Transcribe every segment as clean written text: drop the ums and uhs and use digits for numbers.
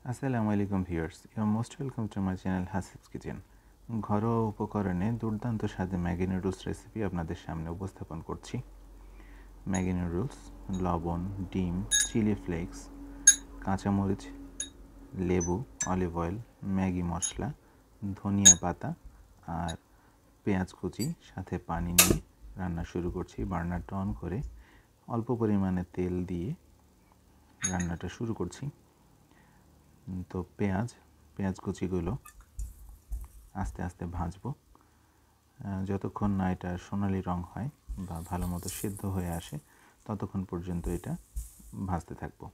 আসসালামু আলাইকুম viewers, you are most welcome to my channel Hasib's kitchen. ঘরোয়া উপকরণে দুর্দান্ত স্বাদে ম্যাগি নুডলস রেসিপি আপনাদের সামনে উপস্থাপন করছি। ম্যাগি নুডলস, লবণ, ডিম, চিলি ফ্লেক্স, কাঁচামরিচ, লেবু, অলিভ অয়েল, ম্যাগি মশলা, ধনিয়া পাতা আর পেঁয়াজ কুচি, সাথে পানি নিয়ে রান্না শুরু করছি। বার্নারটা অন করে অল্প পরিমাণে তেল দিয়ে রান্নাটা শুরু করছি। তো পেঁয়াজ কুচিগুলো আস্তে আস্তে ভাজবো যতক্ষণ না এটা সোনালি রং হয় বা ভালো মতো সিদ্ধ হয়ে আসে, ততক্ষণ পর্যন্ত এটা ভাজতে থাকবো।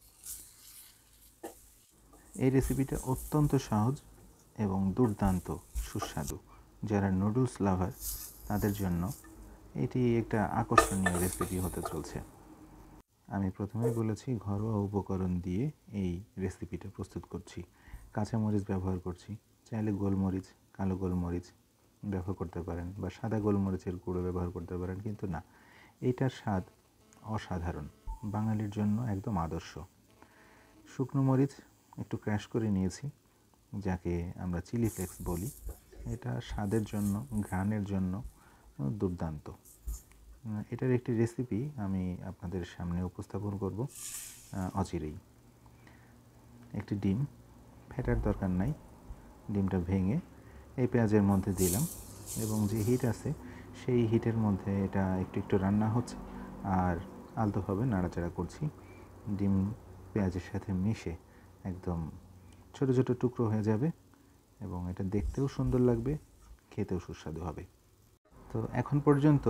এই রেসিপিটা অত্যন্ত সহজ এবং দুর্দান্ত সুস্বাদু। যারা নুডলস লাভার তাদের জন্য এটি একটা আকর্ষণীয় রেসিপি হতে চলছে। আমি প্রথমেই বলেছি ঘরোয়া উপকরণ দিয়ে এই রেসিপিটা প্রস্তুত করছি। কাঁচামরিচ ব্যবহার করছি, চাইলে গোলমরিচ, কালো গোলমরিচ ব্যবহার করতে পারেন বা সাদা গোলমরিচের গুঁড়ো ব্যবহার করতে পারেন, কিন্তু না, এইটার স্বাদ অসাধারণ, বাঙালির জন্য একদম আদর্শ। শুকনো মরিচ একটু ক্র্যাশ করে নিয়েছি, যাকে আমরা চিলি ফ্লেক্স বলি। এটা স্বাদের জন্য, ঘ্রাণের জন্য দুর্দান্ত। এটার একটি রেসিপি আমি আপনাদের সামনে উপস্থাপন করব অচিরেই। একটি ডিম, ফেটার দরকার নাই, ডিমটা ভেঙে এই পেঁয়াজের মধ্যে দিলাম এবং যে হিট আছে সেই হিটের মধ্যে এটা একটু একটু রান্না হচ্ছে আর আলতোভাবে নাড়াচাড়া করছি। ডিম পেঁয়াজের সাথে মিশে একদম ছোট ছোট টুকরো হয়ে যাবে এবং এটা দেখতেও সুন্দর লাগবে, খেতেও সুস্বাদু হবে। তো এখন পর্যন্ত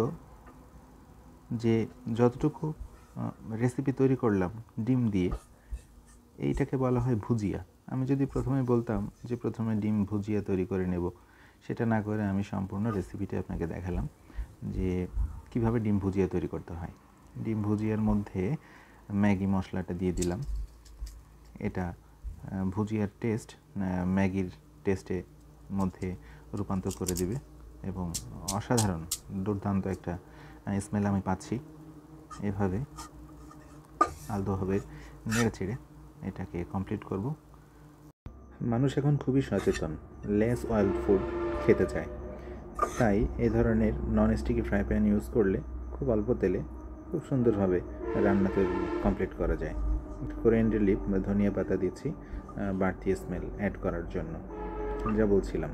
যে যতটুকু রেসিপি তৈরি করলাম ডিম দিয়ে, এইটাকে বলা হয় ভুজিয়া। আমি যদি প্রথমে বলতাম যে প্রথমে ডিম ভুজিয়া তৈরি করে নেব, সেটা না করে আমি সম্পূর্ণ রেসিপিটা আপনাকে দেখালাম যে কিভাবে ডিম ভুজিয়া তৈরি করতে হয়। ডিম ভুজিয়ার মধ্যে ম্যাগি মশলাটা দিয়ে দিলাম। এটা ভুজিয়ার টেস্ট ম্যাগির টেস্টে মধ্যে রূপান্তর করে দিবে এবং অসাধারণ দুর্দান্ত একটা স্মেল আমি পাচ্ছি। এভাবে আলতোভাবে নেড়ে চেড়ে এটাকে কমপ্লিট করব। মানুষ এখন খুবই সচেতন, লেস অয়েল ফুড খেতে চায়, তাই এই ধরনের non sticky fry pan use করলে খুব অল্প তেলে খুব সুন্দরভাবে রান্না তৈরি কমপ্লিট করা যায়। কোরিয়ান্ডার লিফ বা ধনিয়া পাতা দিচ্ছি বাড়তি স্মেল অ্যাড করার জন্য, যা বলছিলাম।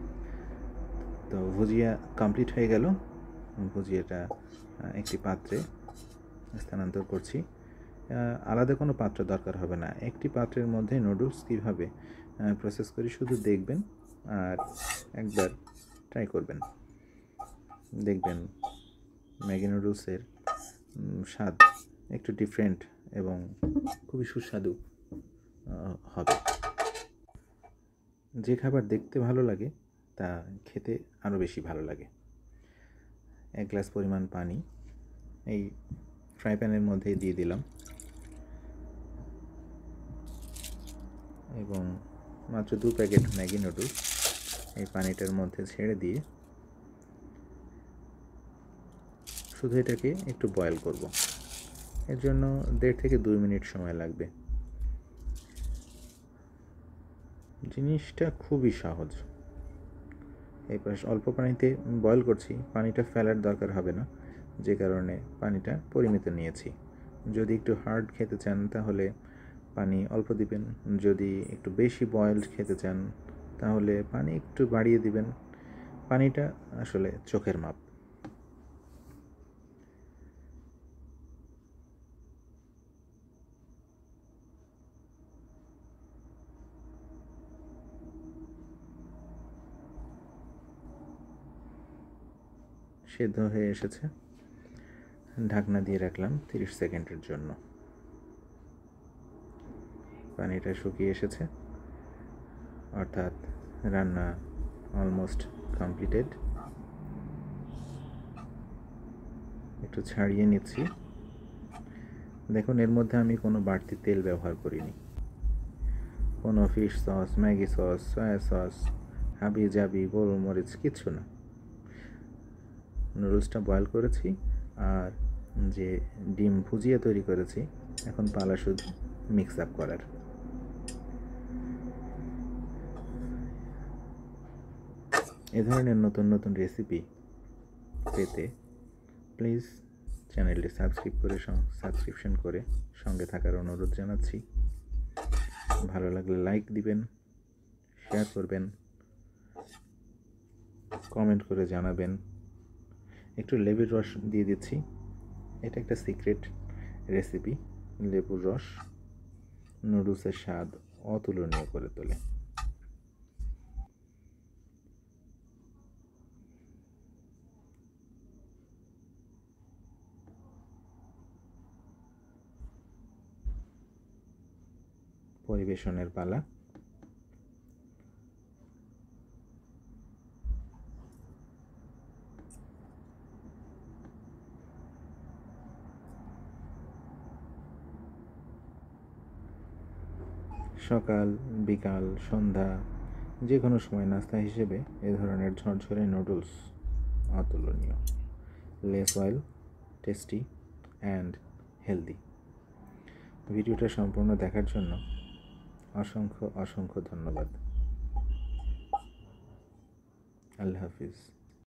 তো ভুজিয়া কমপ্লিট হয়ে গেল। ভুজিয়াটা একটি পাত্রে স্থানান্তর করছি। আলাদা কোনো পাত্র দরকার হবে না, একটি পাত্রের মধ্যে নুডলস কীভাবে প্রসেস করি শুধু দেখবেন আর একবার ট্রাই করবেন, দেখবেন ম্যাগি নুডলসের স্বাদ একটু ডিফারেন্ট এবং খুবই সুস্বাদু হবে। যে খাবার দেখতে ভালো লাগে তা খেতে আরও বেশি ভালো লাগে। 1 গ্লাস পরিমাণ পানি এই ফ্রাই প্যানের মধ্যে দিয়ে দিলাম এবং মাত্র 2 প্যাকেট ম্যাগি নুডলস এই পানিটার মধ্যে ছেড়ে দিয়ে শুধু এটাকে একটু বয়েল করব। এর জন্য 1.5 থেকে 2 মিনিট সময় লাগবে। জিনিসটা খুবই সহজ। এই পাশ অল্প পানিতে বয়েল করছি, পানিটা ফেলার দরকার হবে না, যে কারণে পানিটা পরিমিত নিয়েছি। যদি একটু হার্ড খেতে চান তাহলে পানি অল্প দিবেন, যদি একটু বেশি বয়েলড খেতে চান তাহলে পানি একটু বাড়িয়ে দিবেন। পানিটা আসলে চোখের মাপ। সেদ্ধ হয়ে এসেছে, ঢাকনা দিয়ে রাখলাম 30 সেকেন্ডের জন্য। পানিটা শুকিয়ে এসেছে, অর্থাৎ রান্না অলমোস্ট কমপ্লিটেড। একটু ছাড়িয়ে নিচ্ছি। দেখুন, এর মধ্যে আমি কোনো বাড়তি তেল ব্যবহার করিনি, কোনো fish sauce, Maggi sauce, soya sauce, হাবি জাবি, গোলমরিচ, কিচ্ছু না। নুডলসটা বয়েল করেছি আর যে ডিম ভুজিয়া তৈরি করেছি, এখন পালা শুধু মিক্স আপ করার। এ ধরনের নতুন নতুন রেসিপি পেতে প্লিজ চ্যানেলটি সাবস্ক্রিপশন করে সঙ্গে থাকার অনুরোধ জানাচ্ছি। ভালো লাগলে লাইক দিবেন, শেয়ার করবেন, কমেন্ট করে জানাবেন। একটু লেবুর রস দিয়ে দিচ্ছি, এটা একটা সিক্রেট রেসিপি। লেবুর রস নুডলসের স্বাদ অতুলনীয় করে তোলে। পরিবেশনের পালা। সকাল, বিকাল, সন্ধ্যা যে কোনো সময় নাস্তা হিসেবে এ ধরনের ঝরঝরে নুডলস অতুলনীয়। Less oil, tasty and healthy. ভিডিওটা সম্পূর্ণ দেখার জন্য অসংখ্য ধন্যবাদ। আল্লাহ হাফিজ।